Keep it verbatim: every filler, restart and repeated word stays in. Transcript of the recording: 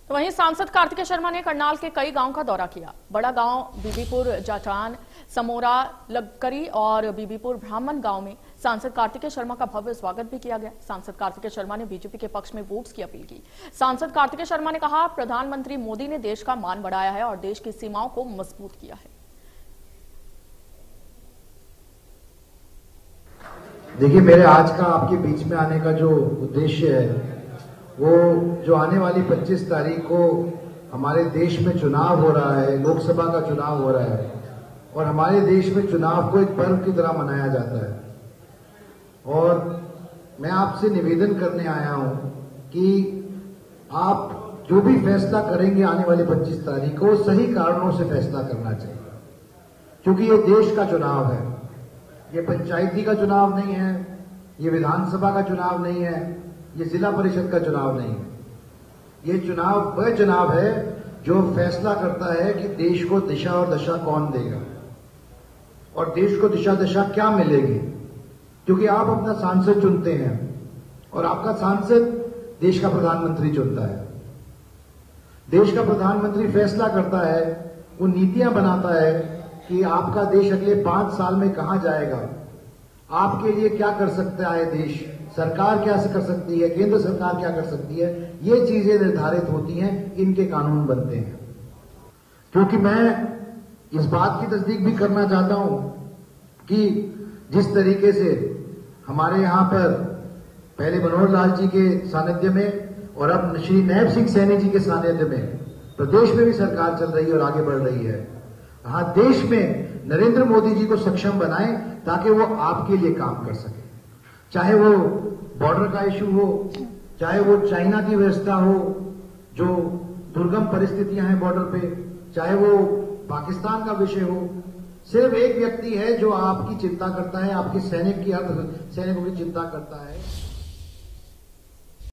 तो वहीं सांसद कार्तिकेय शर्मा ने करनाल के कई गांव का दौरा किया। बड़ा गांव, बीबीपुर जाटान, समोरा, लगकरी और बीबीपुर ब्राह्मण गांव में सांसद कार्तिकेय शर्मा का भव्य स्वागत भी किया गया। सांसद कार्तिकेय शर्मा ने बीजेपी के पक्ष में वोट्स की अपील की। सांसद कार्तिकेय शर्मा ने कहा, प्रधानमंत्री मोदी ने देश का मान बढ़ाया है और देश की सीमाओं को मजबूत किया है। देखिए, मेरे आज का आपके बीच में आने का जो उद्देश्य है वो जो आने वाली पच्चीस तारीख को हमारे देश में चुनाव हो रहा है, लोकसभा का चुनाव हो रहा है और हमारे देश में चुनाव को एक पर्व की तरह मनाया जाता है। और मैं आपसे निवेदन करने आया हूं कि आप जो भी फैसला करेंगे आने वाली पच्चीस तारीख को सही कारणों से फैसला करना चाहिए, क्योंकि ये देश का चुनाव है, ये पंचायती का चुनाव नहीं है, ये विधानसभा का चुनाव नहीं है, ये जिला परिषद का चुनाव नहीं है। ये चुनाव वह चुनाव है जो फैसला करता है कि देश को दिशा और दशा कौन देगा और देश को दिशा दशा क्या मिलेगी, क्योंकि आप अपना सांसद चुनते हैं और आपका सांसद देश का प्रधानमंत्री चुनता है। देश का प्रधानमंत्री फैसला करता है, वो नीतियां बनाता है कि आपका देश अगले पांच साल में कहां जाएगा, आपके लिए क्या कर सकता है देश, सरकार क्या कर सकती है, केंद्र सरकार क्या कर सकती है, ये चीजें निर्धारित होती हैं, इनके कानून बनते हैं। क्योंकि मैं इस बात की तस्दीक भी करना चाहता हूं कि जिस तरीके से हमारे यहां पर पहले मनोहर लाल जी के सानिध्य में और अब श्री नैब सिंह सैनी जी के सानिध्य में प्रदेश में भी सरकार चल रही है और आगे बढ़ रही है। हाँ, देश में नरेंद्र मोदी जी को सक्षम बनाएं ताकि वो आपके लिए काम कर सके, चाहे वो बॉर्डर का इशू हो, चाहे वो चाइना की व्यवस्था हो, जो दुर्गम परिस्थितियां हैं बॉर्डर पे, चाहे वो पाकिस्तान का विषय हो। सिर्फ एक व्यक्ति है जो आपकी चिंता करता है, आपके सैनिक की, अर्ध सैनिकों की चिंता करता है।